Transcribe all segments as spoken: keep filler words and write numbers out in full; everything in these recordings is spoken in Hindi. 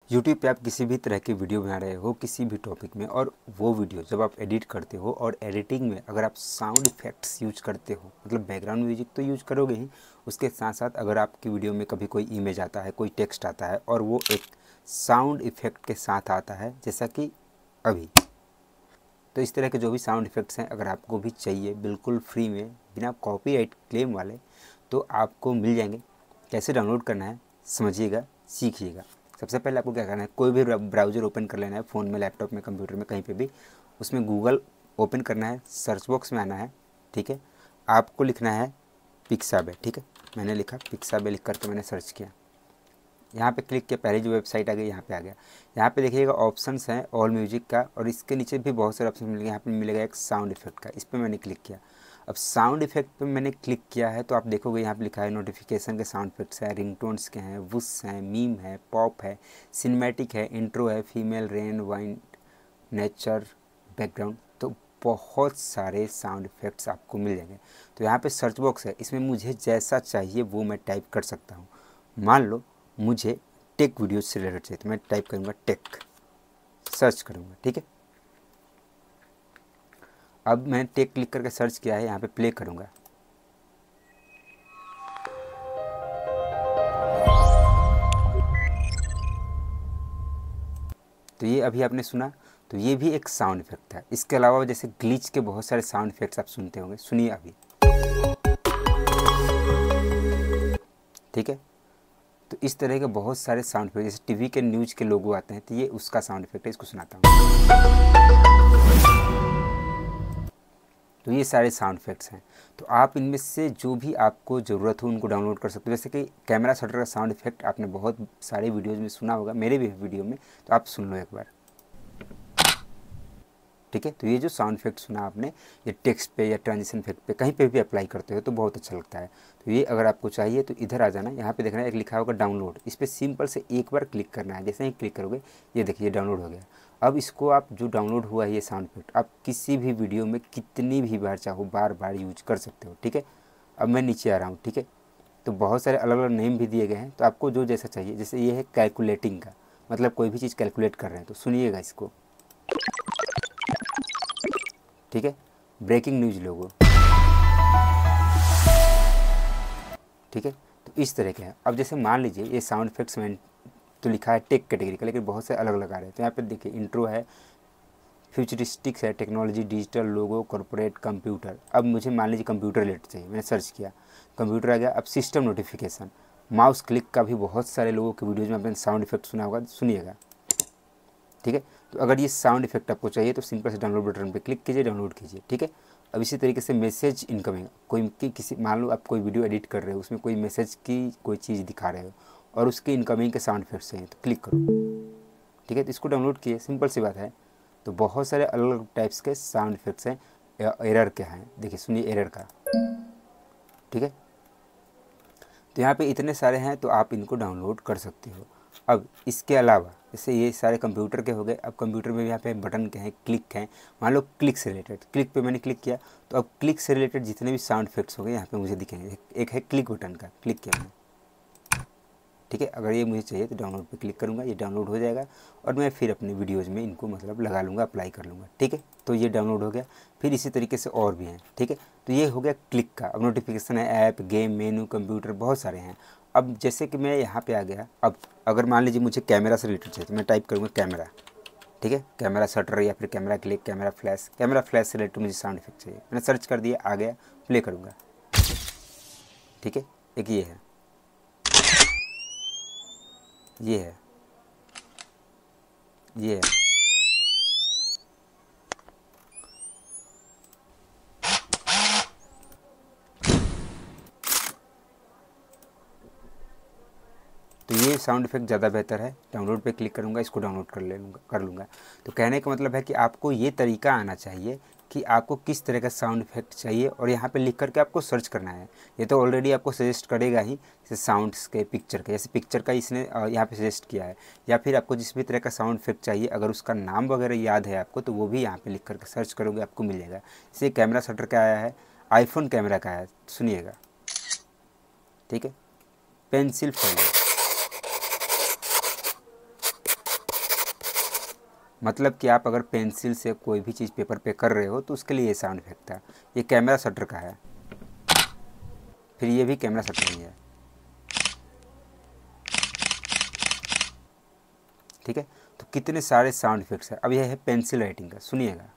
यूट्यूब पे आप किसी भी तरह की वीडियो बना रहे हो किसी भी टॉपिक में, और वो वीडियो जब आप एडिट करते हो और एडिटिंग में अगर आप साउंड इफ़ेक्ट्स यूज करते हो, मतलब बैकग्राउंड म्यूजिक तो यूज करोगे ही, उसके साथ साथ अगर आपकी वीडियो में कभी कोई इमेज आता है, कोई टेक्स्ट आता है और वो एक साउंड इफ़ेक्ट के साथ आता है, जैसा कि अभी, तो इस तरह के जो भी साउंड इफ़ेक्ट्स हैं अगर आपको भी चाहिए बिल्कुल फ्री में बिना कॉपीराइट क्लेम वाले, तो आपको मिल जाएंगे। कैसे डाउनलोड करना है समझिएगा, सीखिएगा। सबसे पहले आपको क्या करना है, कोई भी ब्राउज़र ओपन कर लेना है, फ़ोन में, लैपटॉप में, कंप्यूटर में, कहीं पे भी। उसमें गूगल ओपन करना है, सर्च बॉक्स में आना है, ठीक है। आपको लिखना है पिक्साबे, ठीक है। मैंने लिखा पिक्साबे, लिख करके मैंने सर्च किया, यहाँ पे क्लिक किया, पहले जो वेबसाइट आ गई यहाँ पे आ गया। यहाँ पे देखिएगा ऑप्शंस हैं ऑल म्यूजिक का, और इसके नीचे भी बहुत सारे ऑप्शन मिलेंगे। यहाँ पे मिलेगा एक साउंड इफेक्ट का, इस पर मैंने क्लिक किया। अब साउंड इफेक्ट पे मैंने क्लिक किया है तो आप देखोगे यहाँ पे लिखा है नोटिफिकेशन के साउंड इफेक्ट्स हैं, रिंगटोन्स के हैं, वुस हैं, मीम है, पॉप है, सिनेमैटिक है, इंट्रो है, female, rain, wind, nature, background, तो बहुत सारे साउंड इफेक्ट्स आपको मिल जाएंगे। तो यहाँ पे सर्च बॉक्स है, इसमें मुझे जैसा चाहिए वो मैं टाइप कर सकता हूँ। मान लो मुझे टेक वीडियो से रिलेटेड चाहिए तो मैं टाइप करूँगा टेक, सर्च करूँगा, ठीक है। अब मैंने टेक क्लिक करके सर्च किया है, यहाँ पे प्ले करूँगा। तो ये अभी आपने सुना, तो ये भी एक साउंड इफेक्ट था। इसके अलावा जैसे ग्लिच के बहुत सारे साउंड इफेक्ट्स आप सुनते होंगे, सुनिए अभी, ठीक है। तो इस तरह के बहुत सारे साउंड इफेक्ट, जैसे टीवी के न्यूज़ के लोगो आते हैं, तो ये उसका साउंड इफेक्ट है, इसको सुनाता हूँ। तो ये सारे साउंड इफेक्ट्स हैं। तो आप इनमें से जो भी आपको ज़रूरत हो उनको डाउनलोड कर सकते हो। जैसे कि कैमरा शटर का साउंड इफेक्ट आपने बहुत सारे वीडियोज़ में सुना होगा, मेरे भी वीडियो में, तो आप सुन लो एक बार, ठीक है। तो ये जो साउंड इफेक्ट सुना आपने, ये टेक्स्ट पे या ट्रांजिशन इफेक्ट पे कहीं पे भी अप्लाई करते हो तो बहुत अच्छा लगता है। तो ये अगर आपको चाहिए तो इधर आ जाना, यहाँ पे देखना है एक लिखा होगा डाउनलोड, इस पर सिंपल से एक बार क्लिक करना है। जैसे ही क्लिक करोगे ये देखिए डाउनलोड हो गया। अब इसको आप जो डाउनलोड हुआ है ये साउंड इफेक्ट आप किसी भी वीडियो में कितनी भी बार चाहो बार बार यूज कर सकते हो, ठीक है। अब मैं नीचे आ रहा हूँ, ठीक है। तो बहुत सारे अलग अलग नेम भी दिए गए हैं, तो आपको जो जैसा चाहिए। जैसे ये है कैलकुलेटिंग का, मतलब कोई भी चीज़ कैलकुलेट कर रहे हैं, तो सुनिएगा इसको, ठीक है। ब्रेकिंग न्यूज़ लोगो, ठीक है। तो इस तरह के हैं। अब जैसे मान लीजिए ये साउंड इफेक्ट्स में तो लिखा है टेक कैटेगरी का, लेकिन बहुत से अलग अलग आ रहे हैं। तो यहाँ पे देखिए इंट्रो है, फ्यूचरिस्टिक्स है, technology, digital, logo, corporate, computer. अब मुझे मान लीजिए कंप्यूटर रिलेटेड चाहिए, मैंने सर्च किया, कंप्यूटर आ गया। अब सिस्टम नोटिफिकेशन, माउस क्लिक का भी बहुत सारे लोगों के वीडियोज़ में आपने साउंड इफेक्ट सुना होगा, सुनिएगा, ठीक है। तो अगर ये साउंड इफेक्ट आपको चाहिए तो सिंपल से डाउनलोड बटन पे क्लिक कीजिए, डाउनलोड कीजिए, ठीक है। अब इसी तरीके से मैसेज इनकमिंग, कोई की किसी, मान लो आप कोई वीडियो एडिट कर रहे हो, उसमें कोई मैसेज की कोई चीज़ दिखा रहे हो और उसके इनकमिंग के साउंड इफेक्ट्स चाहिए, तो क्लिक करो, ठीक है। तो इसको डाउनलोड किए, सिंपल सी बात है। तो बहुत सारे अलग अलग टाइप्स के साउंड इफेक्ट्स हैं। एरर के हैं, देखिए सुनिए एरर का, ठीक है। तो यहाँ पे इतने सारे हैं तो आप इनको डाउनलोड कर सकते हो। अब इसके अलावा जैसे ये सारे कंप्यूटर के हो गए, अब कंप्यूटर में यहाँ पे बटन के हैं, क्लिक हैं। मान लो क्लिक से रिलेटेड, क्लिक पे मैंने क्लिक किया तो अब क्लिक से रिलेटेड जितने भी साउंड इफेक्ट्स हो गए यहाँ पे मुझे दिखेंगे। एक है क्लिक बटन का, क्लिक किया मैंने, ठीक है। अगर ये मुझे चाहिए तो डाउनलोड पे क्लिक करूँगा, ये डाउनलोड हो जाएगा और मैं फिर अपने वीडियोज़ में इनको मतलब लगा लूँगा, अप्लाई कर लूँगा, ठीक है। तो ये डाउनलोड हो गया। फिर इसी तरीके से और भी हैं, ठीक है। तो ये हो गया क्लिक का। अब नोटिफिकेशन है, ऐप, गेम, मेनू, कंप्यूटर, बहुत सारे हैं। अब जैसे कि मैं यहाँ पे आ गया, अब अगर मान लीजिए मुझे कैमरा से रिलेटेड चाहिए तो मैं टाइप करूँगा कैमरा, ठीक है। कैमरा शटर या फिर camera click, camera flash, camera flash से रिलेटेड मुझे साउंड इफेक्ट चाहिए, मैंने सर्च कर दिया, आ गया, प्ले करूँगा, ठीक है। एक ये है, ये है, ये है, तो ये साउंड इफेक्ट ज़्यादा बेहतर है। डाउनलोड पे क्लिक करूँगा, इसको डाउनलोड कर ले लूँगा, कर लूँगा। तो कहने का मतलब है कि आपको ये तरीका आना चाहिए कि आपको किस तरह का साउंड इफेक्ट चाहिए और यहाँ पे लिख करके आपको सर्च करना है। ये तो ऑलरेडी आपको सजेस्ट करेगा ही, जैसे साउंड्स के, पिक्चर के, जैसे पिक्चर का इसने यहाँ पे सजेस्ट किया है। या फिर आपको जिस भी तरह का साउंड इफेक्ट चाहिए, अगर उसका नाम वगैरह याद है आपको तो वो भी यहाँ पे लिख करके सर्च करोगे आपको मिल जाएगा। जैसे कैमरा शटर का आया है, आईफोन कैमरा का आया है, सुनिएगा, ठीक है। पेंसिल फोन, मतलब कि आप अगर पेंसिल से कोई भी चीज़ पेपर पे कर रहे हो तो उसके लिए ये साउंड इफेक्ट था। ये कैमरा शटर का है, फिर ये भी कैमरा शटर ही है, ठीक है। तो कितने सारे साउंड इफेक्ट्स हैं। अब यह है पेंसिल राइटिंग का, सुनिएगा।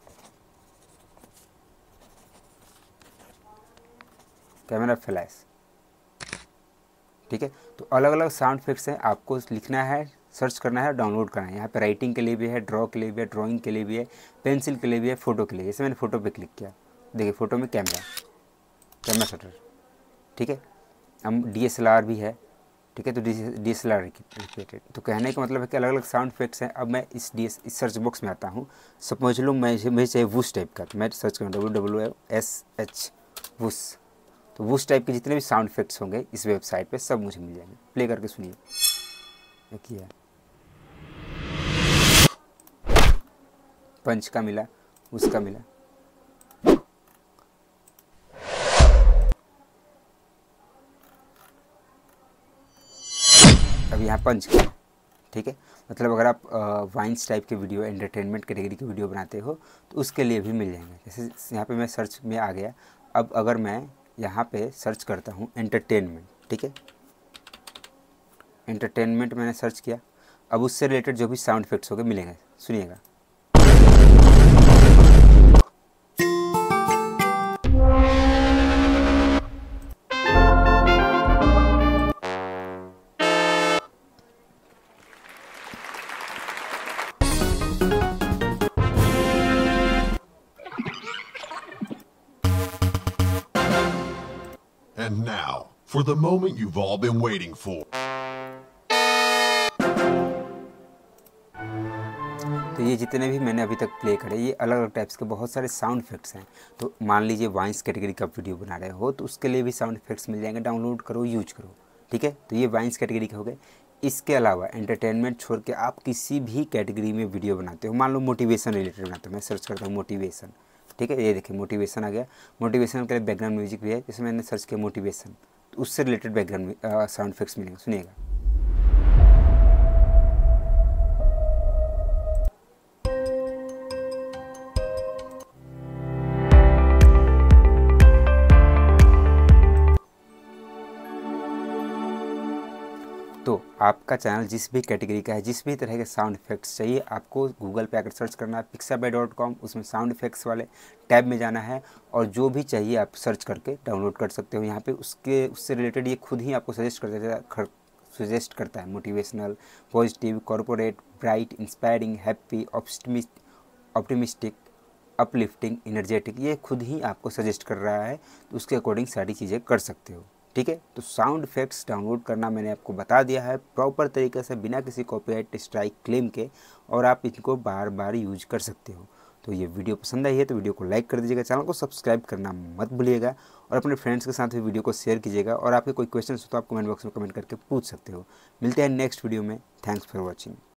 कैमरा फ्लैश, ठीक है। तो अलग अलग साउंड इफेक्ट्स हैं, आपको लिखना है, सर्च करना है, डाउनलोड करना है। यहाँ पे राइटिंग के लिए भी है, ड्रॉ के लिए भी है, ड्राइंग के लिए भी है, पेंसिल के लिए भी है, फोटो के लिए। जैसे मैंने फोटो पे क्लिक किया, देखिए फोटो में कैमरा, कैमरा शटर, ठीक है। हम डी एस एल आर भी है, ठीक है। तो D S L R related, तो कहने का मतलब है कि अलग अलग साउंड इफेक्ट्स हैं। अब मैं इस डी एस इस सर्च बॉक्स में आता हूँ, सपोज लो मैं मुझे चाहिए वुश टाइप का, तो मैं सर्च करूँ W W S H whoosh. तो वुश टाइप के जितने भी साउंड इफेक्ट्स होंगे इस वेबसाइट पे सब मुझे मिल जाएंगे। प्ले करके सुनिए। देखिए पंच का मिला, उसका मिला, अब यहाँ पंच का, ठीक है। मतलब अगर आप वाइन्स टाइप के वीडियो, एंटरटेनमेंट कैटेगरी की वीडियो बनाते हो तो उसके लिए भी मिल जाएंगे। जैसे यहाँ पे मैं सर्च में आ गया। अब अगर मैं यहाँ पे सर्च करता हूँ एंटरटेनमेंट, ठीक है, एंटरटेनमेंट मैंने सर्च किया। अब उससे रिलेटेड जो भी साउंड इफेक्ट्स होंगे मिलेंगे, सुनिएगा। And now, for the moment you've all been waiting for. तो ये जितने भी मैंने अभी तक प्ले करे, ये अलग अलग टाइप्स के बहुत सारे साउंड इफेक्ट्स हैं। तो मान लीजिए वाइन्स कैटेगरी का वीडियो बना रहे हो तो उसके लिए भी साउंड इफेक्ट्स मिल जाएंगे, डाउनलोड करो, यूज करो, ठीक है। तो ये वाइन्स कैटेगरी के हो गए। इसके अलावा एंटरटेनमेंट छोड़ के आप किसी भी कैटेगरी में वीडियो बनाते हो, मान लो मोटिवेशन रिलेटेड बनाते हो, मैं सर्च करता हूँ मोटिवेशन, ठीक है। ये देखिए मोटिवेशन आ गया। मोटिवेशन के लिए बैकग्राउंड म्यूजिक भी है, जैसे मैंने सर्च किया मोटिवेशन, तो उससे रिलेटेड बैकग्राउंड साउंड इफेक्ट्स मिलेंगे, सुनिएगा। तो आपका चैनल जिस भी कैटेगरी का है, जिस भी तरह के साउंड इफेक्ट्स चाहिए, आपको गूगल पे आकर सर्च करना है पिक्साबाई डॉट कॉम, उसमें साउंड इफेक्ट्स वाले टैब में जाना है और जो भी चाहिए आप सर्च करके डाउनलोड कर सकते हो। यहाँ पे उसके उससे रिलेटेड ये खुद ही आपको सजेस्ट कर देता सजेस्ट करता है motivational, positive, corporate, bright, inspiring, happy, optimistic, uplifting, energetic, ये खुद ही आपको सजेस्ट कर रहा है। तो उसके अकॉर्डिंग सारी चीज़ें कर सकते हो, ठीक है। तो साउंड इफेक्ट्स डाउनलोड करना मैंने आपको बता दिया है प्रॉपर तरीके से, बिना किसी कॉपीराइट स्ट्राइक क्लेम के, और आप इनको बार बार यूज कर सकते हो। तो ये वीडियो पसंद आई है तो वीडियो को लाइक कर दीजिएगा, चैनल को सब्सक्राइब करना मत भूलिएगा और अपने फ्रेंड्स के साथ भी वीडियो को शेयर कीजिएगा। और आपके कोई क्वेश्चन हो तो आप कमेंट बॉक्स में कमेंट करके पूछ सकते हो। मिलते हैं नेक्स्ट वीडियो में। Thanks for watching.